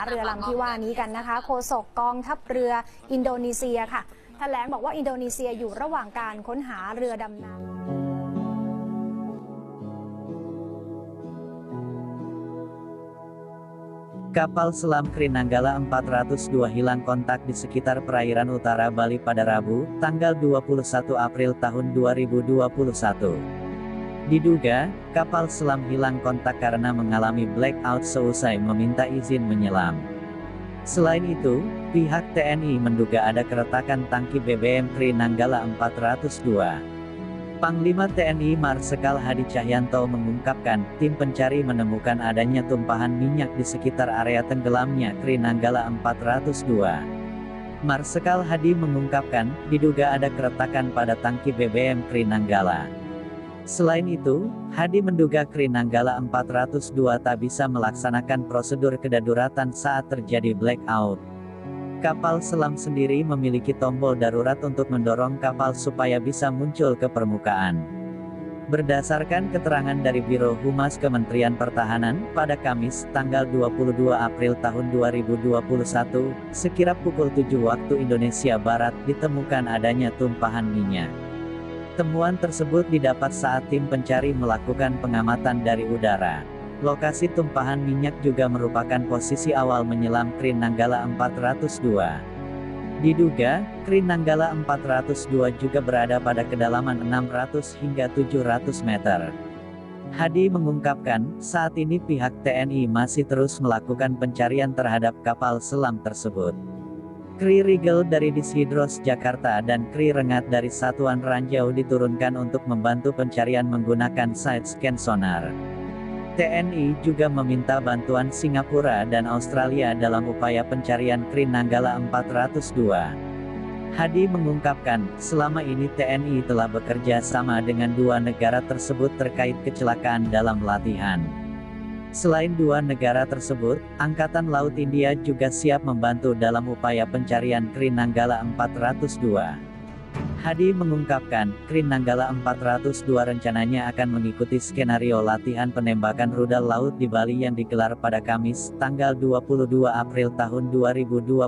เรือลำที่ว่านี้กันนะคะโฆษกกองทัพเรืออินโดนีเซียค่ะแถลงบอกว่าอินโดนีเซียอยู่ระหว่างการค้นหาเรือดำน้ำ Kapal selam Kri Nanggala 402 hilang kontak di sekitar perairan utara Bali pada Rabu, tanggal 21 April tahun 2021. Diduga, kapal selam hilang kontak karena mengalami blackout seusai meminta izin menyelam. Selain itu, pihak TNI menduga ada keretakan tangki BBM Kri Nanggala 402. Panglima TNI Marsikal Hadi Cahyanto mengungkapkan, tim pencari menemukan adanya tumpahan minyak di sekitar area tenggelamnya Kri Nanggala 402. Marsikal Hadi mengungkapkan, diduga ada keretakan pada tangki BBM Kri Nanggala. Selain itu, Hadi menduga Kri Nanggala 402 tak bisa melaksanakan prosedur kedaruratan saat terjadi blackout. Kapal selam sendiri memiliki tombol darurat untuk mendorong kapal supaya bisa muncul ke permukaan. Berdasarkan keterangan dari Biro Humas Kementerian Pertahanan, pada Kamis, tanggal 22 April tahun 2021, sekira pukul 7 waktu Indonesia Barat, ditemukan adanya tumpahan minyak. Temuan tersebut didapat saat tim pencari melakukan pengamatan dari udara. Lokasi tumpahan minyak juga merupakan posisi awal menyelam Kri Nanggala 402. Diduga, Kri Nanggala 402 juga berada pada kedalaman 600 hingga 700 meter. Hadi mengungkapkan, saat ini pihak TNI masih terus melakukan pencarian terhadap kapal selam tersebut. Kri Rigel dari Dishidros Jakarta dan Kri Rengat dari Satuan Ranjau diturunkan untuk membantu pencarian menggunakan side scan sonar. TNI juga meminta bantuan Singapura dan Australia dalam upaya pencarian Kri Nanggala 402. Hadi mengungkapkan, selama ini TNI telah bekerja sama dengan dua negara tersebut terkait kecelakaan dalam latihan. Selain dua negara tersebut, Angkatan Laut India juga siap membantu dalam upaya pencarian Kri Nanggala 402. Hadi mengungkapkan, Kri Nanggala 402 rencananya akan mengikuti skenario latihan penembakan rudal laut di Bali yang digelar pada Kamis, tanggal 22 April tahun 2021.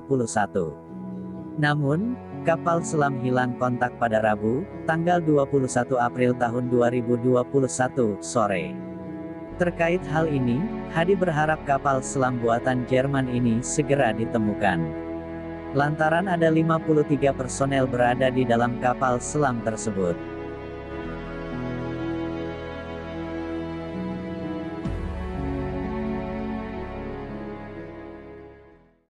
Namun, kapal selam hilang kontak pada Rabu, tanggal 21 April tahun 2021, sore. Terkait hal ini, Hadi berharap kapal selam buatan Jerman ini segera ditemukan. Lantaran ada 53 personel berada di dalam kapal selam tersebut.